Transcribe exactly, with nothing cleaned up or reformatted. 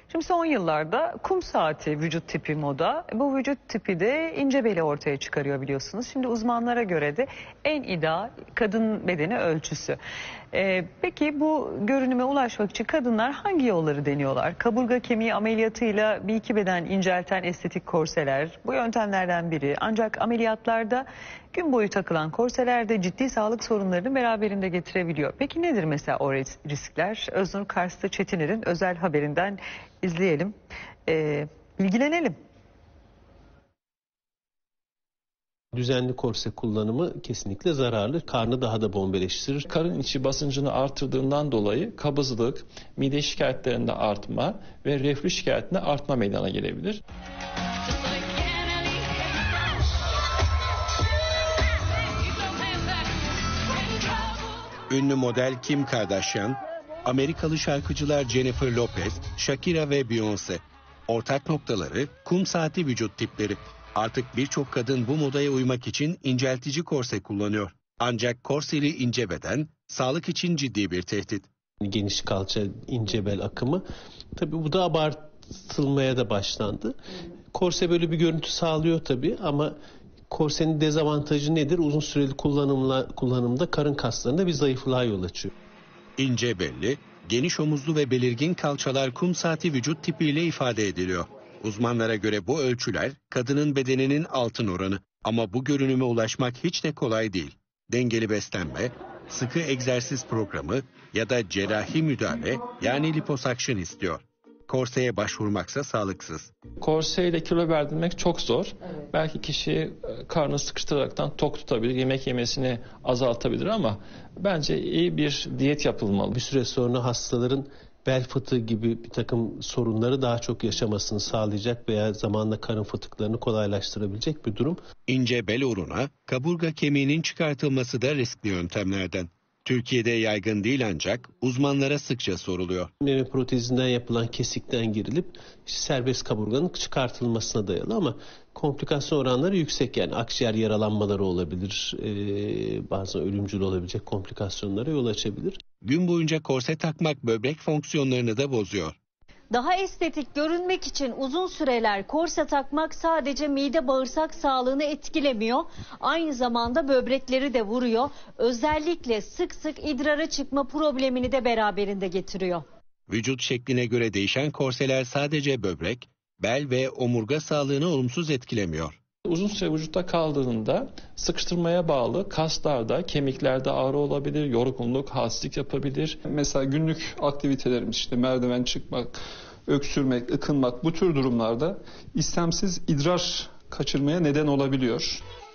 Şimdi son yıllarda kum saati vücut tipi moda. Bu vücut tipi de ince beli ortaya çıkarıyor biliyorsunuz. Şimdi uzmanlara göre de en ideal kadın bedeni ölçüsü. Ee, peki bu görünüme ulaşmak için kadınlar hangi yolları deniyorlar? Kaburga kemiği ameliyatıyla bir iki beden incelten estetik korseler bu yöntemlerden biri. Ancak ameliyatlarda gün boyu takılan korseler de ciddi sağlık sorunlarını beraberinde getirebiliyor. Peki nedir mesela o riskler? Öznur Kars'ta Çetiner'in özel haberinden izleyelim, ee, bilgilenelim. Düzenli korse kullanımı kesinlikle zararlı. Karnı daha da bombeleştirir. Karın içi basıncını artırdığından dolayı kabızlık, mide şikayetlerinde artma ve reflü şikayetinde artma meydana gelebilir. Ünlü model Kim Kardashian, Amerikalı şarkıcılar Jennifer Lopez, Shakira ve Beyoncé. Ortak noktaları kum saati vücut tipleri. Artık birçok kadın bu modaya uymak için inceltici korse kullanıyor. Ancak korseli ince beden sağlık için ciddi bir tehdit. Geniş kalça, ince bel akımı. Tabii bu da abartılmaya da başlandı. Korse böyle bir görüntü sağlıyor tabii ama korsenin dezavantajı nedir? Uzun süreli kullanımla, kullanımda karın kaslarında bir zayıflığa yol açıyor. İnce belli, geniş omuzlu ve belirgin kalçalar kum saati vücut tipiyle ifade ediliyor. Uzmanlara göre bu ölçüler kadının bedeninin altın oranı. Ama bu görünüme ulaşmak hiç de kolay değil. Dengeli beslenme, sıkı egzersiz programı ya da cerrahi müdahale yani liposakşın istiyor. Korseye başvurmaksa sağlıksız. Korseyle kilo verdirmek çok zor. Evet. Belki kişi karnını sıkıştıraraktan tok tutabilir, yemek yemesini azaltabilir ama bence iyi bir diyet yapılmalı. Bir süre sonra hastaların bel fıtığı gibi bir takım sorunları daha çok yaşamasını sağlayacak veya zamanla karın fıtıklarını kolaylaştırabilecek bir durum. İnce bel uğruna kaburga kemiğinin çıkartılması da riskli yöntemlerden. Türkiye'de yaygın değil ancak uzmanlara sıkça soruluyor. Meme protezinden yapılan kesikten girilip serbest kaburganın çıkartılmasına dayalı ama komplikasyon oranları yüksek. Yani akciğer yaralanmaları olabilir, ee, bazen ölümcül olabilecek komplikasyonlara yol açabilir. Gün boyunca korse takmak böbrek fonksiyonlarını da bozuyor. Daha estetik görünmek için uzun süreler korse takmak sadece mide bağırsak sağlığını etkilemiyor. Aynı zamanda böbrekleri de vuruyor. Özellikle sık sık idrara çıkma problemini de beraberinde getiriyor. Vücut şekline göre değişen korseler sadece böbrek, bel ve omurga sağlığını olumsuz etkilemiyor. Uzun süre vücutta kaldığında sıkıştırmaya bağlı kaslarda, kemiklerde ağrı olabilir, yorgunluk, halsizlik yapabilir. Mesela günlük aktivitelerimiz işte merdiven çıkmak, öksürmek, ıkınmak bu tür durumlarda istemsiz idrar kaçırmaya neden olabiliyor.